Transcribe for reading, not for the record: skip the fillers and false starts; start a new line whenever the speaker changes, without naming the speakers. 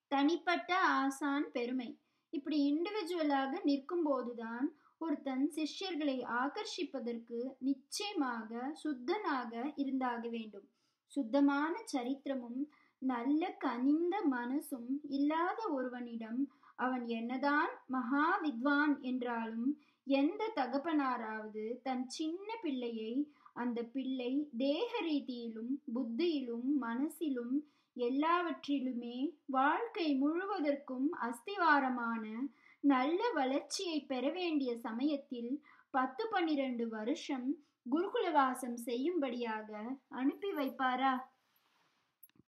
தனிப்பட்ட ஆசான் பெருமை. இப்படி இண்டிவிஜுவலாக நிற்கும் போதுதான் ஒருத்தன் சிஷ்யர்களை ஆகர்ஷிப்பதற்கு நிச்சயமாக சுத்தனாக இருந்தாக வேண்டும். சுத்தமான சரித்திரமும் நல்ல கனிந்த மனசும் இல்லாத ஒருவனிடம் அவன் என்னதான் மகா வித்வான் என்றாலும் எந்த தகப்பனாராவது தன் சின்ன பிள்ளையை, அந்த பிள்ளை தேக ரீதியிலும் புத்தியிலும் மனசிலும் எல்லாவற்றிலுமே வாழ்க்கை முழுவதற்கும் அஸ்திவாரமான நல்ல வளர்ச்சியை பெற வேண்டிய சமயத்தில் 10-12 வருஷம் குருகுலவாசம் செய்யும்படியாக அனுப்பி வைப்பாரா?